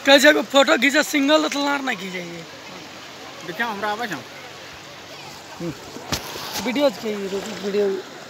कैसे को फोटो खींचा सिंगल तो लार ना खींचे ये देखा हमरा आवे छ वीडियो के वीडियो